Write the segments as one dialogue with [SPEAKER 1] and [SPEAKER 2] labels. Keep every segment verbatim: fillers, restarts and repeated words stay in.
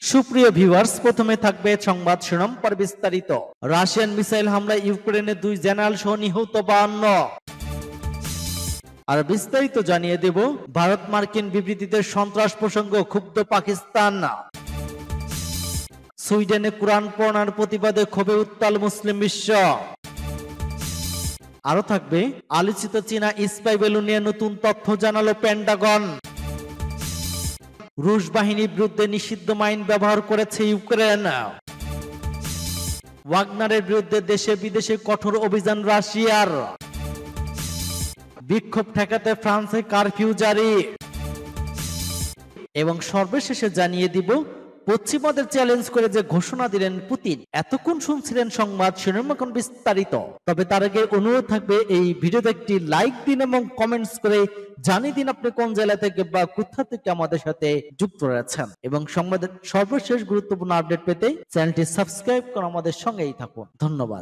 [SPEAKER 1] সুপ্রিয় ভিউয়ার্স, প্রথমে থাকবে সংবাদ শিরোনাম পর বিস্তারিত। রাশিয়ান মিসাইল হামলায় ইউক্রেনের দুই জেনারেল সহ নিহত বাহান্ন। আর বিস্তারিত জানিয়ে দেব। ভারত মার্কিন বিবৃতিতে সন্ত্রাস প্রসঙ্গ ক্ষুব্ধ পাকিস্তান। সুইডেনে কোরআন পড়ার প্রতিবাদে ক্ষোভে উত্তাল মুসলিম বিশ্ব। আরো থাকবে আলোচিত চীনা স্পাই বেলুন নিয়ে নতুন তথ্য জানালো পেন্টাগন। রুশ বাহিনীর বিরুদ্ধে নিষিদ্ধ মাইন ব্যবহার করেছে ইউক্রেন। ওয়াগনারের বিরুদ্ধে দেশে বিদেশে কঠোর অভিযান রাশিয়ার। বিক্ষোভ ঠেকাতে ফ্রান্সে কারফিউ জারি। এবং সর্বশেষে জানিয়ে দিব, পশ্চিমাদের চ্যালেঞ্জ করে যে ঘোষণা দিলেন পুতিন। এতক্ষণ শুনছিলেন সংবাদ শিরোনাম, এখন বিস্তারিত। তবে তার আগে অনুরোধ থাকবে এই ভিডিওতে একটি লাইক দিন এবং কমেন্টস করে জানিয়ে দিন আপনি কোন জেলা থেকে বা কোথা থেকে আমাদের সাথে যুক্ত রয়েছেন। এবং সংবাদের সর্বশেষ গুরুত্বপূর্ণ আপডেট পেতে চ্যানেলটি সাবস্ক্রাইব করে আমাদের সঙ্গেই থাকুন। ধন্যবাদ।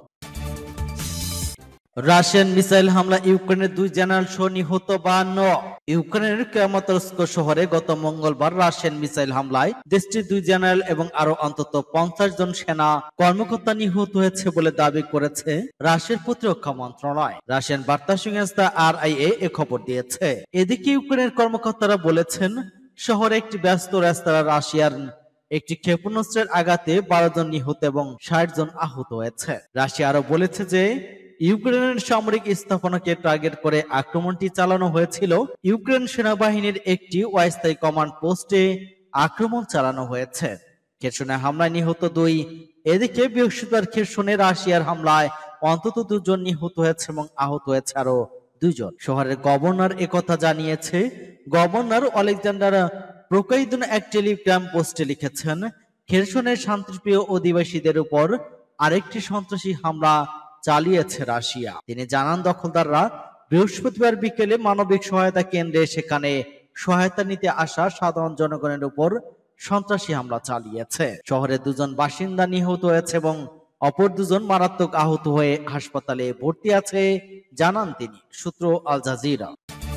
[SPEAKER 1] রাশিয়ান মিসাইল হামলা ইউক্রেনের দুই জেনারেল সহ নিহত বাহান্ন। ইউক্রেনের ক্রামাতরস্ক শহরে গত মঙ্গলবার রাশিয়ান মিসাইল হামলায় দেশটির দুই জেনারেল এবং আরো অন্তত পঞ্চাশ জন সেনা কর্মকর্তা নিহত হয়েছে বলে দাবি করেছে রাশিয়ার প্রতিরক্ষা মন্ত্রণালয়। রাশিয়ান বার্তা সংস্থা আর আই এ এ খবর দিয়েছে। এদিকে ইউক্রেনের কর্মকর্তারা বলেছেন, শহরে একটি ব্যস্ত রেস্তোরাঁ রাশিয়ার একটি ক্ষেপণাস্ত্রের আঘাতে বারো জন নিহত এবং ষাট জন আহত হয়েছে। রাশিয়া আরো বলেছে যে ইউক্রেনের সামরিক স্থাপনাকে টার্গেট করে আক্রমণটি চালানো হয়েছিল। ইউক্রেন সেনাবাহিনীর একটি অস্থায়ী কমান্ড পোস্টে আক্রমণ চালানো হয়েছে। খেরসনে হামলায় নিহত দুই। এদিকে বৃহস্পতিবার খেরসনে রাশিয়ার হামলায় অন্তত দুজন নিহত হয়েছে এবং আহত হয়েছে আরো দুইজন। শহরের গভর্নর একথা জানিয়েছে। গভর্নর অলেকজান্ডার প্রোকাইদুন এক টেলিগ্রাম পোস্টে লিখেছেন, খেরসনের শান্তিপ্রিয় অধিবাসীদের উপর আরেকটি সন্ত্রাসী হামলা চালিয়েছে রাশিয়া। তিনি জানান, দখলদাররা বৃহস্পতিবার বিকেলে মানবিক সহায়তা কেন্দ্রে সেখানে সহায়তা নিতে আসা সাধারণ জনগণের উপর সন্ত্রাসী হামলা চালিয়েছে। শহরের দুজন বাসিন্দা নিহত হয়েছে এবং অপর দুজন মারাত্মক আহত হয়ে হাসপাতালে ভর্তি আছে জানান তিনি। সূত্র আল জাজিরা।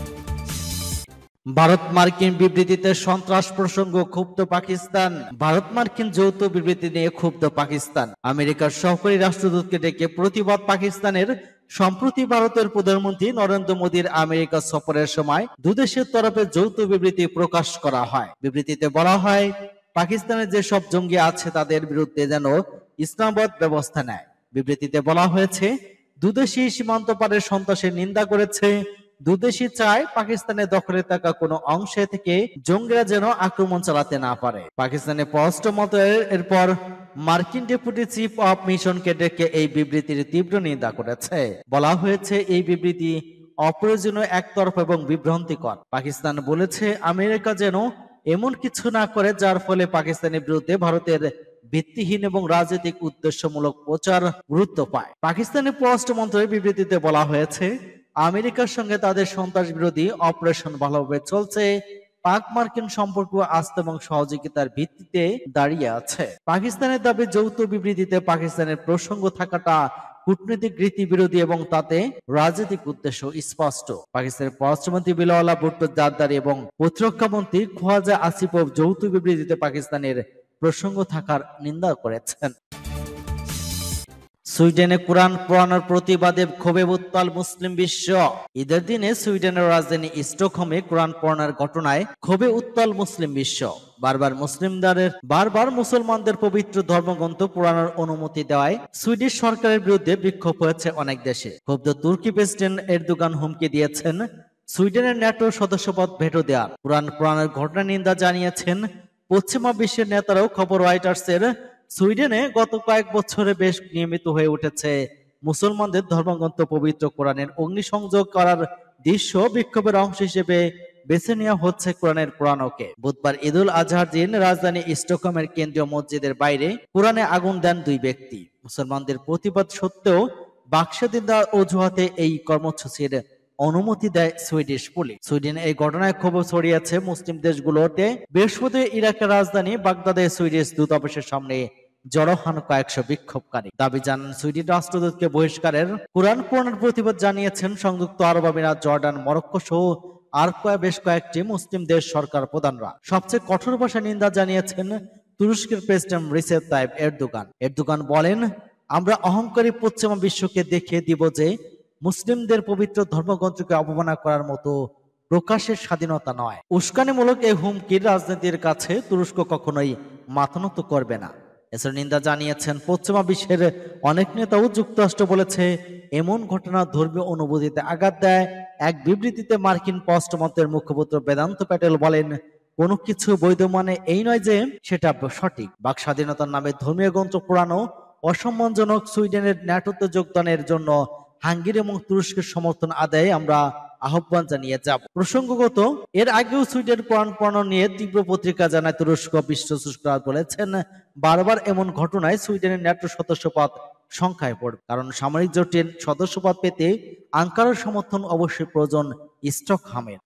[SPEAKER 1] ভারত মার্কিন বিবৃতিতে সন্ত্রাস প্রসঙ্গ ক্ষুব্ধ পাকিস্তান। ভারত মার্কিন যৌথ বিবৃতি নিয়ে ক্ষুব্ধ পাকিস্তান। আমেরিকার সহকারী রাষ্ট্রদূতকে ডেকে প্রতিবাদ পাকিস্তানের। সম্প্রতি ভারতের প্রধানমন্ত্রী নরেন্দ্র মোদীর আমেরিকা সফরের সময় দুদেশের তরফে যৌথ বিবৃতি প্রকাশ করা হয়। বিবৃতিতে বলা হয়, পাকিস্তানের যেসব জঙ্গি আছে তাদের বিরুদ্ধে যেন ইসলামাবাদ ব্যবস্থা নেয়। বিবৃতিতে বলা হয়েছে, দুদেশই সীমান্ত পারের সন্ত্রাসের নিন্দা করেছে। দুদেশই চায় পাকিস্তানের দখলে থাকা কোনো অংশে থেকে জঙ্গিরা যেন আক্রমণ চালাতে না পারে। পাকিস্তানের পররাষ্ট্র মন্ত্রণালয়ের এরপর মার্কিন ডেপুটি চিফ অফ মিশনকে ডেকে এই বিবৃতির তীব্র নিন্দা করেছে। বলা হয়েছে, এই বিবৃতি অপ্রয়োজনীয়, একতরফা এবং বিভ্রান্তিকর। পাকিস্তান বলেছে, আমেরিকা যেন এমন কিছু না করে যার ফলে পাকিস্তানের বিরুদ্ধে ভারতের ভিত্তিহীন এবং রাজনৈতিক উদ্দেশ্যমূলক প্রচার গুরুত্ব পায়। পাকিস্তানের পররাষ্ট্র মন্ত্রণালয়ের বিবৃতিতে বলা হয়েছে, আমেরিকার সঙ্গে তাদের সন্ত্রাস বিরোধী অপারেশন ভালোভাবে চলছে। পাক মার্কিন সম্পর্ক আস্থা এবং সহযোগিতার ভিত্তিতে দাঁড়িয়ে আছে। পাকিস্তানের দাবি, যৌথ বিবৃতিতে পাকিস্তানের প্রসঙ্গ থাকাটা কূটনৈতিক রীতি বিরোধী এবং তাতে রাজনৈতিক উদ্দেশ্য স্পষ্ট। পাকিস্তানের পররাষ্ট্রমন্ত্রী বিলাওয়ালা ভুট্টো জারদারি এবং প্রতিরক্ষা মন্ত্রী খোয়াজা আসিফ যৌথ বিবৃতিতে পাকিস্তানের প্রসঙ্গ থাকার নিন্দা করেছেন। সুইডেনে কোরআন পড়ানোর প্রতিবাদে ক্ষোভে উত্তাল মুসলিম বিশ্ব। ঈদের দিনে সুইডেনের রাজধানী স্টকহোমে কোরআন পড়ানোর ঘটনায় ক্ষোভে উত্তাল মুসলিম বিশ্ব। বারবার মুসলিমদের বারবার মুসলমানদের পবিত্র ধর্মগ্রন্থ পড়ানোর অনুমতি দেওয়ায় সুইডিশ সরকারের বিরুদ্ধে বিক্ষোভ হয়েছে অনেক দেশে। ক্ষুব্ধ তুর্কি প্রেসিডেন্ট এরদোগান হুমকি দিয়েছেন সুইডেনের ন্যাটো সদস্যপদ ভেটো দেওয়ার। কোরআন পড়ানোর ঘটনা নিন্দা জানিয়েছেন পশ্চিমা বিশ্বের নেতারাও। খবর রয়টার্সের। সুইডেনে গত কয়েক বছরে বেশ নিয়মিত হয়ে উঠেছে মুসলমানদের ধর্মগ্রন্থ পবিত্র কোরআনের অগ্নিসংযোগ করার দৃশ্য। বিক্ষোভের অংশ হিসেবে বেছে নেওয়া হচ্ছে কোরআনের পড়ানোকে। বুধবার ঈদুল আজহার দিন রাজধানী স্টকহোমের কেন্দ্রীয় মসজিদের বাইরে কোরআনে আগুন দেন দুই ব্যক্তি। মুসলমানদের প্রতিবাদ সত্ত্বেও বাকস্বাধীনতার অজুহাতে এই কর্মসূচির অনুমতি দেয় সুইডিশ পুলিশ। সুইডেন এই ঘটনায় ক্ষোভ ছড়িয়েছে মুসলিম দেশগুলোতে। বৃহস্পতিবার ইরাকের রাজধানী বাগদাদে সুইডিশ দূতাবাসের সামনে জড়ো হন কয়েকশো বিক্ষোভকারী। দাবি জানান সুইডেন রাষ্ট্রদূতকে বহিষ্কারের। কোরআন পড়ানোর প্রতিবাদ জানিয়েছেন সংযুক্ত আরব আমিরাত, জর্ডান, মরক্কো সহ আর বেশ কয়েকটি মুসলিম দেশ সরকার প্রধানরা। সবচেয়ে কঠোর ভাষায় নিন্দা জানিয়েছেন তুরস্কের president Recep Tayyip Erdogan Erdogan বলেন, আমরা অহংকারী পশ্চিমা বিশ্বকে দেখিয়ে দিব যে মুসলিমদের পবিত্র ধর্মগ্রন্থকে অবমাননা করার মতো প্রকাশের স্বাধীনতা নয়। উস্কানিমূলক এই হুমকির রাজনীতির কাছে তুরস্ক কখনোই মাথা নত করবে না। এছাড়া নিন্দা জানিয়েছেন পশ্চিমা বিশ্বের অনেক নেতাও। যুক্তরাষ্ট্র বলেছে এমন ঘটনা ধর্মীয় অনুভূতিতে আঘাত দেয়। এক বিবৃতিতে মার্কিন পররাষ্ট্র মন্ত্রকের মুখপাত্র বেদান্ত প্যাটেল বলেন, কোনো কিছু বৈধ মানে এই নয় যে সেটা সঠিক। বাক স্বাধীনতার নামে ধর্মীয় গ্রন্থ পোড়ানো অসম্মানজনক। সুইডেনের ন্যাটোতে যোগদানের জন্য হাঙ্গেরি এবং তুরস্কের সমর্থন আদায়ে আমরা আহ্বান জানিয়ে যাব। প্রসঙ্গগত, এর আগেও সুইডেন কোরআন পড়ানো নিয়ে তীব্র পত্রিকা জানায় তুরস্ক। বিশ্ব সংস্কার বলেছেন, বারবার এমন ঘটনায় সুইডেনের ন্যাটো সদস্যপদ সংখ্যায় পড়বে, কারণ সামরিক জোটের সদস্যপদ পেতে আঙ্কারার সমর্থন অবশ্যই প্রয়োজন স্টকহোমের।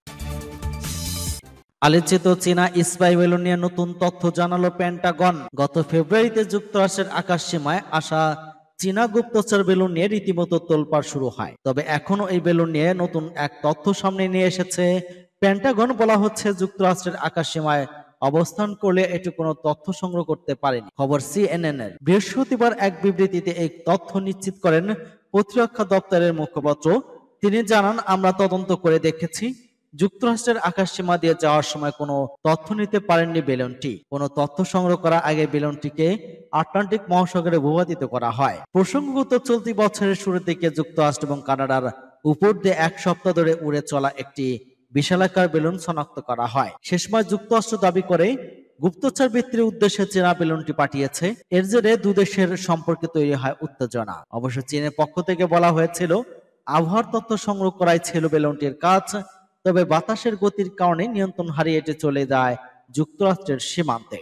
[SPEAKER 1] আলোচিত চীনা স্পাই বেলুন নিয়ে নতুন তথ্য জানালো পেন্টাগন। গত ফেব্রুয়ারিতে যুক্তরাষ্ট্রের আকাশ সীমায় আসা চীনা গুপ্তচর বেলুন নিয়ে রীতিমতো তোলপাড় শুরু হয়। তবে এখনো এই বেলুন নিয়ে নতুন এক তথ্য সামনে নিয়ে এসেছে পেন্টাগন। বলা হচ্ছে, যুক্তরাষ্ট্রের আকাশ সীমায় অবস্থান করলে এটি কোনো তথ্য সংগ্রহ করতে পারেনি। খবর সিএনএন এর। বৃহস্পতিবার এক বিবৃতিতে এই তথ্য নিশ্চিত করেন প্রতিরক্ষা দপ্তরের মুখপাত্র। তিনি জানান, আমরা তদন্ত করে দেখেছি, যুক্তরাষ্ট্রের আকাশ সীমা দিয়ে যাওয়ার সময় কোনো তথ্য নিতে পারেননি বেলুনটি। কোনো তথ্য সংগ্রহ করার আগে বেলুনটিকে আটলান্টিক মহাসাগরে ভূপাতিত করা হয়। প্রসঙ্গত, চলতি বছরের শুরুর দিকে যুক্তরাষ্ট্র এবং কানাডার উপর দিয়ে এক সপ্তাহ ধরে উড়ে চলা একটি বিশালাকার বেলুন শনাক্ত করা হয়। সে সময় যুক্তরাষ্ট্র দাবি করে গুপ্তচর বৃত্তির উদ্দেশ্যে চীনা বেলুনটি পাঠিয়েছে। এর জেরে দুদেশের সম্পর্কে তৈরি হয় উত্তেজনা। অবশ্য চীনের পক্ষ থেকে বলা হয়েছিল, আবহাওয়ার তথ্য সংগ্রহ করাই ছিল বেলুনটির কাজ। তবে বাতাসের গতির কারণে নিয়ন্ত্রণ হারিয়ে এটি চলে যায় যুক্তরাষ্ট্রের সীমান্তে।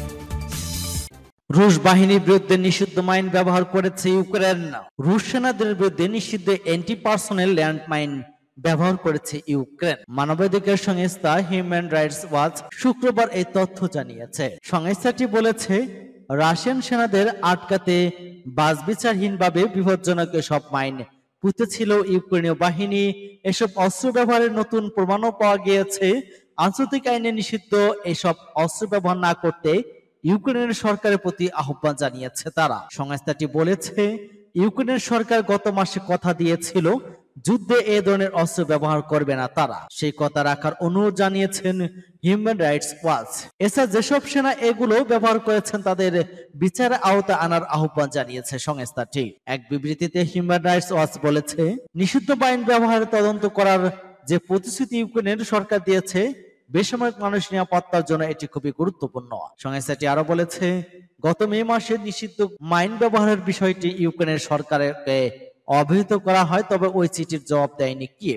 [SPEAKER 1] রুশ বাহিনীর বিরুদ্ধে নিষিদ্ধ মাইন ব্যবহার করেছে ইউক্রেন। রুশ সেনাদের বিরুদ্ধে নিষিদ্ধ অ্যান্টি পার্সোনেল ল্যান্ড মাইন ব্যবহার করেছে ইউক্রেন। মানবাধিকার সংস্থা হিউম্যান রাইটস ওয়াচ শুক্রবার এই তথ্য জানিয়েছে। সংস্থাটি বলেছে, রাশিয়ান সেনাদের আটকাতে বাছবিচারহীনভাবে বিপজ্জনক এসব মাইন পুঁতেছিল ইউক্রেনীয় বাহিনী। এসব অস্ত্র ব্যবহারের নতুন প্রমাণও পাওয়া গিয়েছে। আন্তর্জাতিক আইনে নিষিদ্ধ এসব অস্ত্র ব্যবহার না করতে ইউক্রেনের সরকারের প্রতি আহ্বান জানিয়েছে তারা। সংস্থাটি বলেছে, ইউক্রেনের সরকার গত মাসে কথা দিয়েছিল যুদ্ধে এ ধরনের অস্ত্র ব্যবহার করবে না তারা। সেই কথা রাখার অনুরোধ জানিয়েছেন হিউম্যান রাইটস ওয়াচ। এছাড়া যেসব সেনা এগুলো ব্যবহার করেছেন তাদের বিচারে আওতা আনার আহ্বান জানিয়েছে সংস্থাটি। এক বিবৃতিতে হিউম্যান রাইটস ওয়াচ বলেছে, নিষিদ্ধ আইন ব্যবহারের তদন্ত করার যে প্রতিশ্রুতি ইউক্রেনের সরকার দিয়েছে, বেসামরিক মানুষ নিরাপত্তার জন্য এটি খুবই গুরুত্বপূর্ণ। সংস্থাটি আরো বলেছে, গত মে মাসে নিষিদ্ধ মাইন ব্যবহারের বিষয়টি ইউক্রেনের সরকারকে অবহিত করা হয়, তবে ওই চিঠির জবাব দেয়নি কিয়েভ।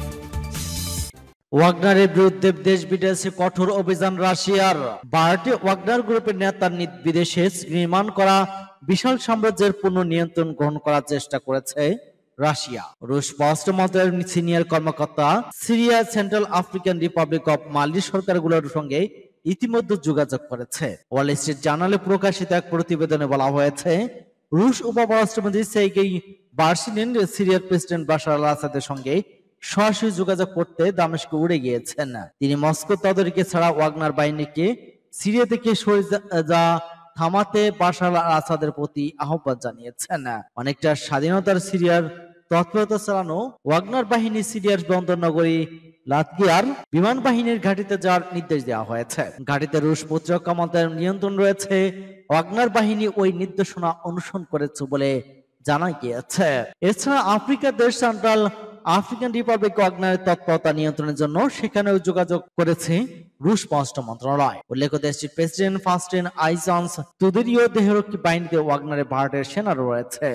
[SPEAKER 1] ওয়াগনারের বিরুদ্ধে দেশ বিদেশে কঠোর অভিযান রাশিয়ার। বারোটি ওয়াগনার গ্রুপের নেতার বিদেশে নির্মাণ করা বিশাল সাম্রাজ্যের পূর্ণ নিয়ন্ত্রণ গ্রহণ করার চেষ্টা করেছে রাশিয়া। রুশ পররাষ্ট্র মন্ত্রণালয়ের সিনিয়র কর্মকর্তা Syria, Central African Republic of Mali সরকারগুলোর সঙ্গে ইতিমধ্যে যোগাযোগ করেছে। ওয়াল স্ট্রিট জার্নালে প্রকাশিত এক প্রতিবেদনে বলা হয়েছে, রুশ উপপররাষ্ট্রমন্ত্রী সের্গেই বার্শিনিন সিরিয়ার প্রেসিডেন্ট বাশার আল আসাদের সঙ্গে সরাসরি যোগাযোগ করতে দামেস্কে উড়ে গিয়েছেন। তিনি মস্কো তদারকি ছাড়া ওয়াগনার বাহিনীকে সিরিয়া থেকে সরে যা থামাতে বাশার আল আসাদের প্রতি আহ্বান জানিয়েছেন। অনেকটা স্বাধীনতার সিরিয়ার তৎপরতা চালানো ওয়াগনার বাহিনী সিরিয়ার বন্দর নগরী লাতকিয়ার বিমান বাহিনীর ঘাঁটিতে যাওয়ার নির্দেশ দেওয়া হয়েছে। ঘাঁটিতে রুশ প্রতিরক্ষা মন্ত্রণালয়ের নিয়ন্ত্রণ রয়েছে। ওয়াগনার বাহিনী ওই নির্দেশনা অনুসরণ করেছে বলে জানা গিয়েছে। এছাড়া আফ্রিকার দেশ সেন্ট্রাল আফ্রিকান রিপাবলিক ওয়াগনারের তৎপরতা নিয়ন্ত্রণের জন্য সেখানেও যোগাযোগ করেছে রুশ পররাষ্ট্র মন্ত্রণালয়। উল্লেখ্য, দেশটির প্রেসিডেন্ট ফাস্টিন আইজান্স তুদেরীয় দেহরক্ষী বাহিনীতে ওয়াগনারের ভাড়াটের সেনা রয়েছে।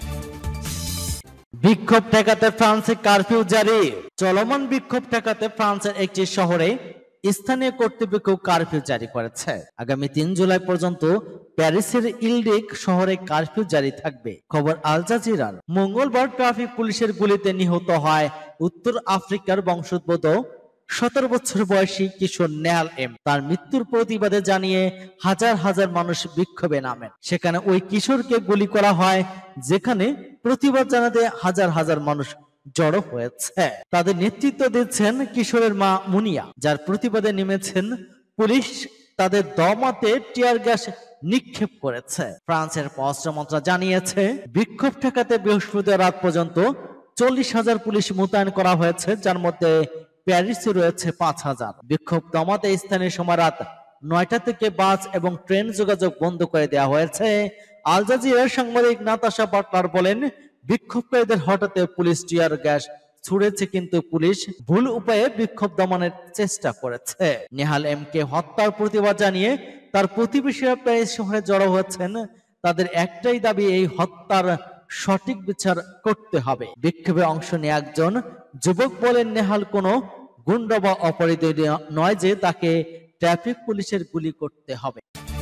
[SPEAKER 1] বিক্ষোভ ঠেকাতে ফ্রান্সে কারফিউ জারি। চলমান বিক্ষোভ ঠেকাতে ফ্রান্সের একটি শহরে স্থানীয় কর্তৃপক্ষ কারফিউ জারি করেছে। আগামী তিন জুলাই পর্যন্ত প্যারিসের ইলডিক শহরে কারফিউ জারি থাকবে। খবর আল জাজিরার। মঙ্গলবার ট্রাফিক পুলিশের গুলিতে নিহত হয় উত্তর আফ্রিকার বংশোদ্ভূত সতেরো বছর বয়সী কিশোর নেহাল এম। তার মৃত্যুর প্রতিবাদে জানিয়ে হাজার হাজার মানুষ বিক্ষোভে নামেন। সেখানে ওই কিশোরকে গুলি করা হয়, যেখানে প্রতিবাদ জানাতে হাজার হাজার মানুষ জড়ো হয়েছে। তাদের নেতৃত্ব দিচ্ছেন কিশোরের মা মুনিয়া, যার প্রতিবাদে নেমেছেন পুলিশ তাদের দমাতে টিয়ার গ্যাস নিক্ষেপ করেছে। ফ্রান্সের পররাষ্ট্র মন্ত্রণালয় জানিয়েছে, বিক্ষোভ ঠেকাতে বৃহস্পতিবার রাত পর্যন্ত চল্লিশ হাজার পুলিশ মোতায়েন করা হয়েছে, যার মধ্যে প্যারিসে রয়েছে পাঁচ হাজার। বিক্ষোভ দমাতে স্থানীয় সময় রাত নয়টা থেকে বাস এবং ট্রেন যোগাযোগ বন্ধ করে দেওয়া হয়েছে। আল জাজিরার সাংবাদিক নাতাশা বাটলার বলেন, বিক্ষোভকারীদের হঠাতে পুলিশ টিয়ার গ্যাস ছুড়েছে, কিন্তু পুলিশ ভুল উপায়ে বিক্ষোভ দমনের চেষ্টা করেছে। নেহাল এম কে হত্যার প্রতিবাদ জানিয়ে তার প্রতিবেশীরা প্যারিস শহরে জড়ো হয়েছেন। তাদের একটাই দাবি, এই হত্যার সঠিক বিচার করতে হবে। বিক্ষোভে অংশ নিয়ে একজন যুবক বলেন, নেহাল কোনো গুন্ডা বা অপরাধী নয় যে তাকে ট্রাফিক পুলিশের গুলি করতে হবে।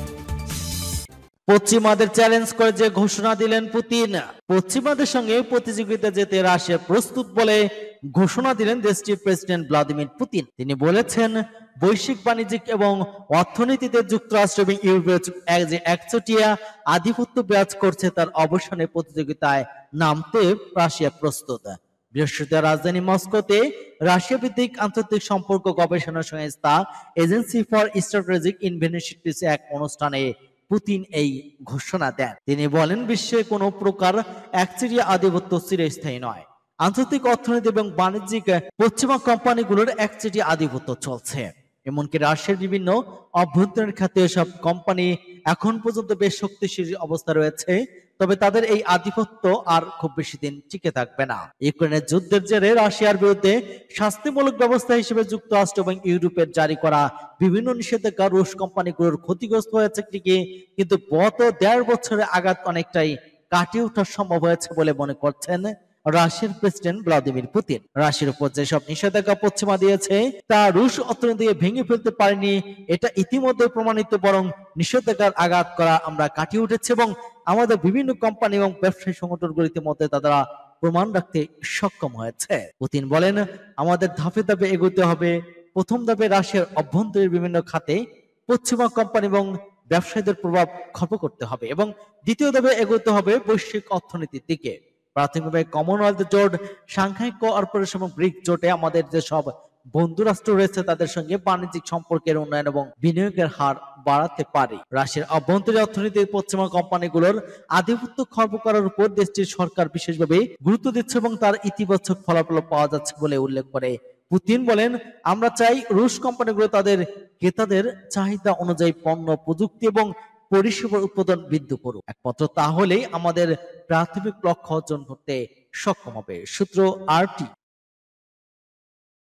[SPEAKER 1] পশ্চিমাদের চ্যালেঞ্জ করে যে ঘোষণা দিলেন পুতিন। পশ্চিমাদের সঙ্গে প্রতিযোগিতা যেতে রাশিয়া প্রস্তুত বলে ঘোষণা দিলেন দেশটির প্রেসিডেন্ট ভ্লাদিমির পুতিন। তিনি বলেছেন, বৈশ্বিক বাণিজ্যিক এবং অর্থনীতিতে যুক্তরাষ্ট্র এবং ইউরোপের যে একচেটিয়া আধিপত্য বিরাজ করছে তার অবসানে প্রতিযোগিতায় নামতে রাশিয়া প্রস্তুত। বৃহস্পতিবার রাজধানী মস্কোতে রাশিয়া ভিত্তিক আন্তর্জাতিক সম্পর্ক গবেষণা সংস্থা এজেন্সি ফর স্ট্র্যাটেজিক ইনভেস্টমেন্টস এক অনুষ্ঠানে পুতিন এই ঘোষণা দেন। তিনি বলেন, বিশ্বে কোনো প্রকার একচেটিয়া আধিপত্য চিরস্থায়ী নয়। আন্তর্জাতিক অর্থনীতি এবং বাণিজ্যিক পশ্চিমা কোম্পানিগুলোর একচেটিয়া আধিপত্য চলছে। এমনকি রাশিয়ার বিভিন্ন অভ্যন্তরীণ খাতে এসব কোম্পানি এখন পর্যন্ত বেশ শক্তিশালী অবস্থা রয়েছে, তবে তাদের এই আধিপত্য আর খুব বেশি দিন টিকে থাকবে না। ইউক্রেনের যুদ্ধের জেরে রাশিয়ার বিরুদ্ধে শাস্তিমূলক ব্যবস্থা হিসেবে যুক্তরাষ্ট্র এবং ইউরোপের জারি করা বিভিন্ন নিষেধাজ্ঞা রুশ কোম্পানিগুলোর ক্ষতিগ্রস্ত হয়েছে ঠিকই, কিন্তু গত দেড় বছরের আঘাত অনেকটাই কাটিয়ে ওঠা সম্ভব হয়েছে বলে মনে করছেন রাশিয়ার প্রেসিডেন্ট ভ্লাদিমির পুতিন। রাশিয়ার উপর যেসব নিষেধাজ্ঞা পশ্চিমা দিয়েছে তা রুশ অর্থনীতি ভেঙে ফেলতে পারেনি, এটা ইতিমধ্যে প্রমাণিত। বরং নিষেধাজ্ঞার আঘাত করা আমরা কাটিয়ে উঠেছি এবং আমাদের বিভিন্ন কোম্পানি এবং ব্যবসায়ী সংগঠনগুলির মধ্যে তারা প্রমাণ রাখতে সক্ষম হয়েছে। পুতিন বলেন, আমাদের ধাপে ধাপে এগোতে হবে। প্রথম ধাপে রাশিয়ার অভ্যন্তরীণ বিভিন্ন খাতে পশ্চিমা কোম্পানি এবং ব্যবসায়ীদের প্রভাব খর্ব করতে হবে এবং দ্বিতীয় ধাপে এগোতে হবে বৈশ্বিক অর্থনীতির দিকে। প্রাথমিকভাবে কমনওয়েলথ জোট, সাংহাই কোঅপারেশন এবং ব্রিক জোটে আমাদের যে সব বন্ধু রাষ্ট্র রয়েছে তাদের সঙ্গে বাণিজ্যিক সম্পর্কের উন্নয়ন এবং বিনিয়োগের হার বাড়াতে পারে। রাশিয়ার অভ্যন্তরীণ অর্থনীতির পশ্চিমা কোম্পানিগুলোর আধিপত্য খর্ব করার উপর দেশটির সরকার বিশেষভাবে গুরুত্ব দিচ্ছে এবং তার ইতিবাচক ফলাফল পাওয়া যাচ্ছে বলে উল্লেখ করে পুতিন বলেন, আমরা চাই রুশ কোম্পানিগুলো তাদের ক্রেতাদের চাহিদা অনুযায়ী পণ্য, প্রযুক্তি এবং পরিষেবার উৎপাদন বৃদ্ধি করুক। একমাত্র তাহলেই আমাদের প্রাথমিক লক্ষ্য অর্জন করতে সক্ষম হবে। সূত্র আর টি।